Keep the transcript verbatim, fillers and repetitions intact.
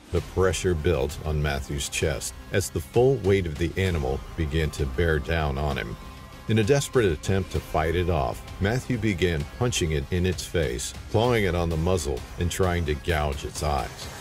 The pressure built on Matthew's chest as the full weight of the animal began to bear down on him. In a desperate attempt to fight it off, Matthew began punching it in its face, clawing it on the muzzle and trying to gouge its eyes.